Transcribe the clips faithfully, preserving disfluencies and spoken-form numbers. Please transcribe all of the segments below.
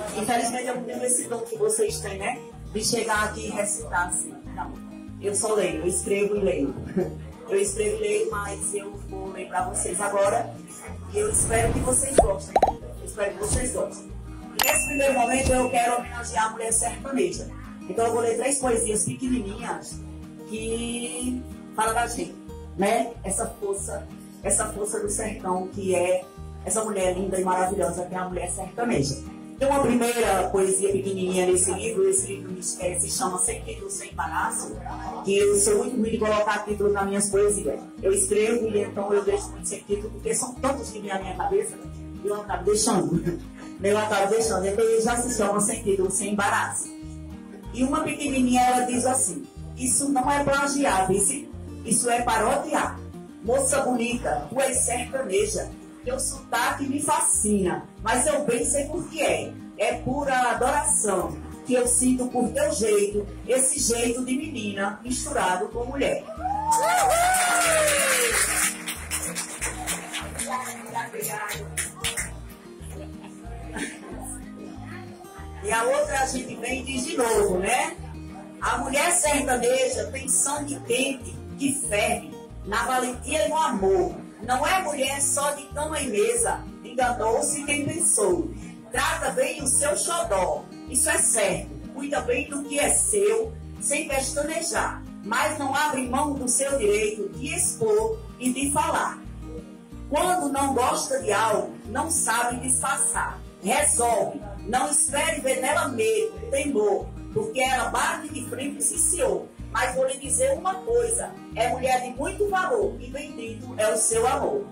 Infelizmente eu não tenho esse dom que vocês têm, né? De chegar aqui e recitar assim. Não. Eu só leio, eu escrevo e leio. Eu escrevo e leio, mas eu vou ler para vocês agora. E eu espero que vocês gostem. Eu espero que vocês gostem. E nesse primeiro momento eu quero homenagear a mulher sertaneja. Então eu vou ler três poesias pequenininhas que falam da gente, né? Essa força, essa força do sertão que é essa mulher linda e maravilhosa que é a mulher sertaneja. Tem uma primeira poesia pequenininha nesse livro, esse livro é, se chama Sem Título, Sem Embaraço, que eu sou muito ruim de colocar títulos nas minhas poesias. Eu escrevo e então eu deixo muito sem título, porque são tantos que vêm na minha cabeça e eu acabo deixando. Eu acabo deixando, então ele já se chama Sem Título, Sem Embaraço. E uma pequenininha, ela diz assim: isso não é plagiar, vice, isso é parodiar. Moça bonita, tu és sertaneja, teu sotaque me fascina, mas eu bem sei por que é. É pura adoração que eu sinto por teu jeito, esse jeito de menina misturado com mulher. E a outra a gente vem e diz de novo, né? A mulher sertaneja tem sangue quente que ferve na valentia e no amor. Não é mulher só de cama e mesa, enganou-se quem pensou. Trata bem o seu xodó, isso é certo. Cuida bem do que é seu, sem pestanejar. Mas não abre mão do seu direito de expor e de falar. Quando não gosta de algo, não sabe disfarçar. Resolve, não espere ver nela medo, temor, porque ela bate de frente e se ciou. Mas vou lhe dizer uma coisa, é mulher de muito valor e bendito é o seu amor.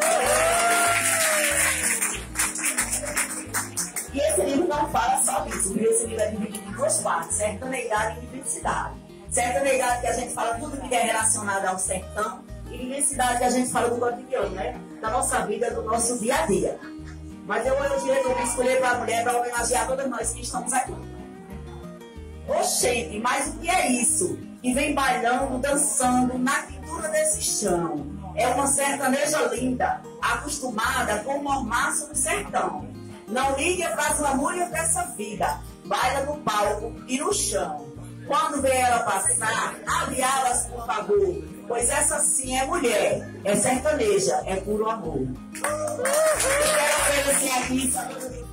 E esse livro não fala só disso, viu? Esse livro é dividido em duas partes, sertaneidade e diversidade. Sertaneidade que a gente fala tudo que é relacionado ao sertão e diversidade que a gente fala do cotidiano, né? Da nossa vida, do nosso dia a dia. Mas eu hoje eu vou escolher para a mulher para homenagear todas nós que estamos aqui. Oxente, mas o que é isso? Que vem bailando, dançando na quintura desse chão. É uma sertaneja linda, acostumada com o mormaço do sertão. Não ligue para as lamúrias dessa vida, baila no palco e no chão. Quando vê ela passar, abre alas, por favor, pois essa sim é mulher, é sertaneja, é puro amor. Eu quero agradecer aqui,